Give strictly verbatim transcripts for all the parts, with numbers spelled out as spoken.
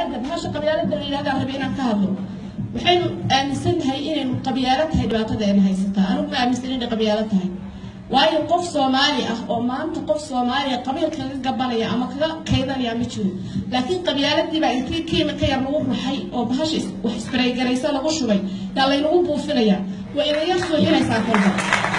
qabyaaladda bahasha qabyaaladda la yidhahdaa rabi inaan ka hadlo waxaynu aaminsannahay inaynu qabyaalo tahay dhibaatada ayna haysataa anigu ma aaminsan inay qabyaalad tahay waayo qof Soomaali ah oo maanta qof Soomaali ah qabiilka laga gabanaya ama kaga kaydanaya ma jiro laakiin qabyaaladii baa intii kiimika yar lagu ruxay oo bahasha wax isbaray garaysa lagu shubay yaa laynagu buufinaya waa inay yar soo helaysaa kolba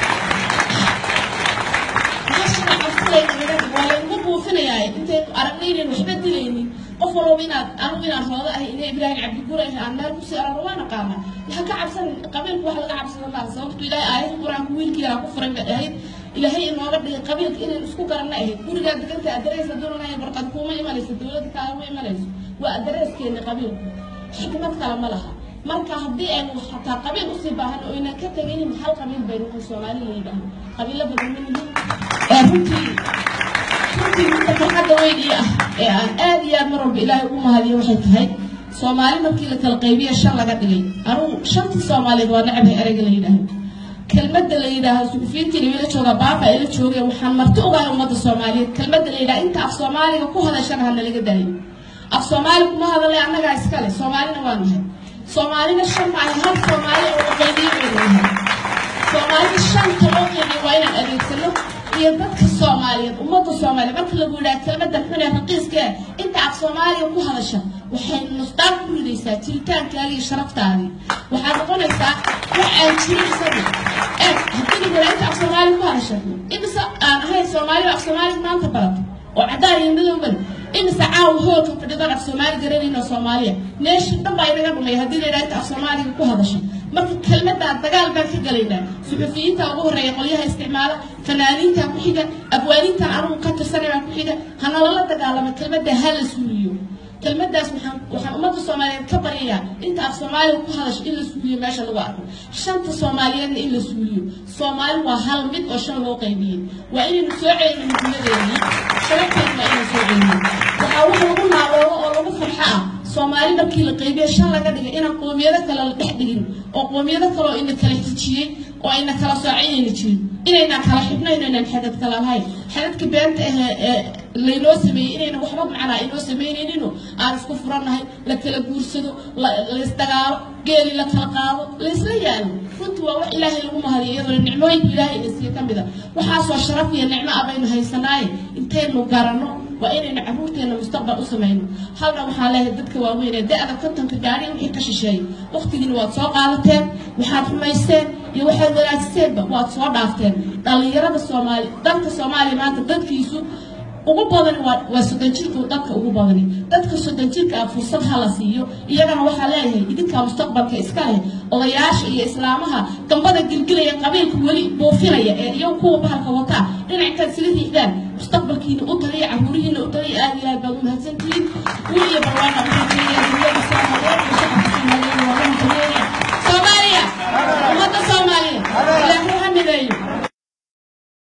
ولا ينقبوا فينا يا أنت أرنين وحبة دليني قفلوا بينا أنا بينا هذا إني إبراهيم عبد الجورة عنا بس أروانا قامة يحكى عبسن قبل واحد عبسن الله صوت إلى آية القرآن كويل كيا كفر هاي إلى هي إنه قبل قبل إن نسكو كرنا هي كل جد كنت أدرس دورنا هي بركة كوما يملس الدولة كلامه يملس وأدرس كين قبل حكمة كلام لها marka hadii ay xataa qabiil u sii baahan oo ina ka tagayn maxal qabiil baynu ku Soomaaliyeed qabiilada badan ee runtii runtii inta ka hadawaydiya ee aan aad iyo aad mar walba Ilaahay ugu mahadiyo waxay tahay Soomaali markii la kala qaybiyo shan laga dhigay anu shanti Soomaaliyeed waa nacbay erayga la yiraahdo kelmadda la yiraahdo suufiintii la jooga baaba ay la joogeen waxaan marti uga umada Soomaaliyeed kelmadda la yiraahdo inta af Soomaaliga ku hadashana hal laga daayo af Soomaali kuma hadalay annaga iska leh Soomaalina waa nahay Soomaalina shan ma aha Soomaali oo qaybiyeeyay Soomaali shan taloqii waa inaan adeegsano iyo dadka Soomaaliyeed umada Soomaaliyeed marka lagu yiraahdo kelmadda xun ee raqiiska inta af Soomaaliga ku hadasha waxay nustaan ku ridaysaa jiritaanka iyo sharaftaada waxa noqonaysaa wax aan jirin sabab ee hadii la yiraahdo af Soomaali ku hadasha imisa aan ahay Soomaali af Soomaali maanta barato oo cadaan iyo madowban imisa caaw hoolka fadhidan af Soomaali garanayna Soomaaliya neeshi dhanba inaga dhumay hadii la yiraahdo af Soomaali ku hadasha marka kelmadda dagaal baan ka galaynaa suxufiyiinta ugu horeeya qolyaha isticmaala fanaaniinta ku xiga abwaaniinta anigu ka tirsanay ku xiga hana la dagaalamo kelmadda hal suuliyo kelmaddaas waxaan waxaan umada Soomaaliyeed ka bariyaa inta af Soomaali ku hadasho in la suuliyo meesha lagu arko shanta Soomaaliyeed in la suuliyo Soomaali waa hal mid oo shan loo qaybiyay waa inaynu soo celinno midnimadeena sharafteena inaynu soo celinno waxa wax lagu naawo oo lagu farxaa Soomaali markii la qaybiyo shan laga dhigay inaan qoomiyada kale la dhex dhigin oo qoomiyada kale oo in kala xijiyay oo ayna kala soocaynayna jirin inayna kala xidhnayno inaan xadad kala lahayn xadadka beenta ee laynoo sameeyay inayna waxba macna inoo sameeynayno aan isku furanahay la kala guursado la isdagaalo geeli la kala qaado la isla yaalo runtii waa wax Ilaahay lagu mahadiyo iyadoo nicmooyinka Ilaahay ee kamida waxa soo sharaf iyo nicmo abaynu haysanaay intaynu garanno waa inayna caruurteena mustaqbal u sameeyno halna waxa leeyahay dadka waaweyn ee da'da kontonka gaari wixii ka shisheeyay waqtigiina waad soo qaadateen waxaad rumaysteen iyo waxaad wanaagsan waad soo dhaafteen dhalinyarada Soomaali dadka Soomaali maanta dadkiisu ugu badan waa soddon jirka dadka ugu badan dadka soddon jirka fursad hala siiyo iyagana waxa leeyahay idinka mustaqbalka iska leh odayaasha iyo islaamaha dambada gilgilaya qabiilka wali boofinaya ee iyo kuwa bahalka wata dhinaca sida diidaan mustaqbalkiina u taliya caruurihiina u taliya aad iyo aad baad u